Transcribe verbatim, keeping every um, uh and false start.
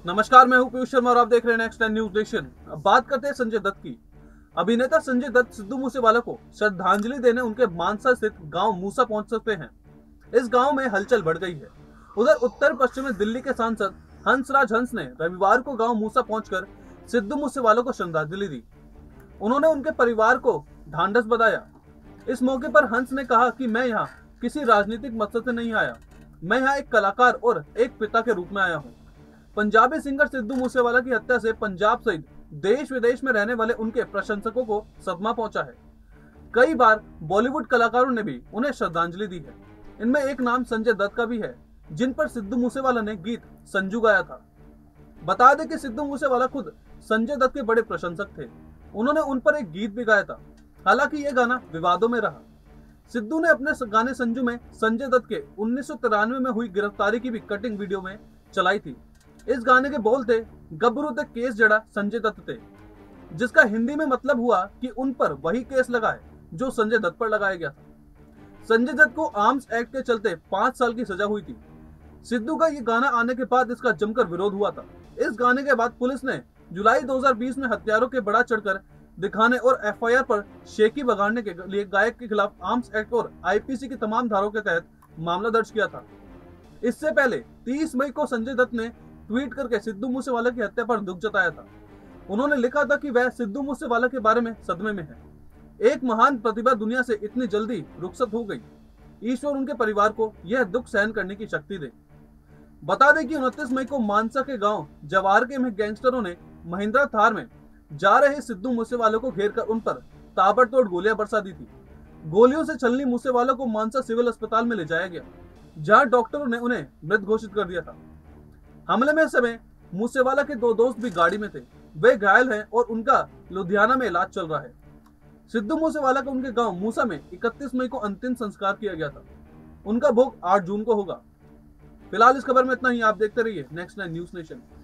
नमस्कार, मैं हूं पीयूष शर्मा और आप देख रहे हैं नेक्स्ट टेन न्यूज नेशन। अब बात करते हैं संजय दत्त की। अभिनेता संजय दत्त सिद्धू मूसेवाला को श्रद्धांजलि देने उनके मानसा स्थित गांव मूसा पहुंच सकते हैं। इस गांव में हलचल बढ़ गई है। उधर उत्तर पश्चिमी दिल्ली के सांसद हंसराज हंस ने रविवार को गांव मूसा पहुंचकर सिद्धू मूसेवाला को श्रद्धांजलि दी। उन्होंने उनके परिवार को ढांढस बधाया। इस मौके पर हंस ने कहा कि मैं यहाँ किसी राजनीतिक मकसद से नहीं आया, मैं यहाँ एक कलाकार और एक पिता के रूप में आया हूँ। पंजाबी सिंगर सिद्धू मूसेवाला की हत्या से पंजाब सहित देश विदेश में रहने वाले उनके प्रशंसकों को सदमा पहुंचा है। कई बार बॉलीवुड कलाकारों ने भी उन्हें श्रद्धांजलि दी है। इनमें एक नाम संजय दत्त का भी है, जिन पर सिद्धू मूसेवाला ने गीत संजू गाया था। बता दें कि सिद्धू मूसेवाला खुद संजय दत्त के बड़े प्रशंसक थे। उन्होंने उन पर एक गीत भी गाया था। हालांकि यह गाना विवादों में रहा। सिद्धू ने अपने गाने संजू में संजय दत्त के उन्नीस सौ तिरानवे में हुई गिरफ्तारी की भी कटिंग वीडियो में चलाई थी। इस गाने के बोल थे, गबरू ते केस जड़ा संजय दत्त थे, जिसका हिंदी में मतलब हुआ कि उन पर वही केस लगा है जो संजय दत्त पर लगाया गया था। संजय दत्त को आर्म्स एक्ट के चलते पांच साल की सजा हुई थी। सिद्धू का ये गाना आने के बाद इसका जमकर विरोध हुआ था। इस गाने के बाद पुलिस ने जुलाई दो हज़ार बीस में हत्यारों के बढ़ा चढ़कर दिखाने और एफ आई आर पर शेखी बगाड़ने के लिए गायक के खिलाफ आर्म्स एक्ट और आई पी सी की तमाम धाराओं के तहत मामला दर्ज किया था। इससे पहले तीस मई को संजय दत्त ने ट्वीट करके सिद्धू मूसेवाला की हत्या पर दुख जताया था। उन्होंने लिखा था कि वह सिद्धू मूसेवाला के बारे में सदमे में है। एक महान प्रतिभा दुनिया से इतनी जल्दी रुखसत हो गई। ईश्वर उनके परिवार को यह दुख सहन करने की शक्ति दे। बता दें कि उनतीस मई को मानसा के गांव जवार के में गैंगस्टरों ने महिंद्रा थार में जा रहे सिद्धू मूसेवाला को घेर कर उन पर ताबड़तोड़ गोलियां बरसा दी थी। गोलियों से छलनी मूसेवाला को मानसा सिविल अस्पताल में ले जाया गया, जहां डॉक्टरों ने उन्हें मृत घोषित कर दिया था। हमले में समय मूसेवाला के दो दोस्त भी गाड़ी में थे। वे घायल हैं और उनका लुधियाना में इलाज चल रहा है। सिद्धू मूसेवाला का उनके गांव मूसा में इकतीस मई को अंतिम संस्कार किया गया था। उनका भोग आठ जून को होगा। फिलहाल इस खबर में इतना ही। आप देखते रहिए नेक्स्ट नाइन न्यूज नेशन।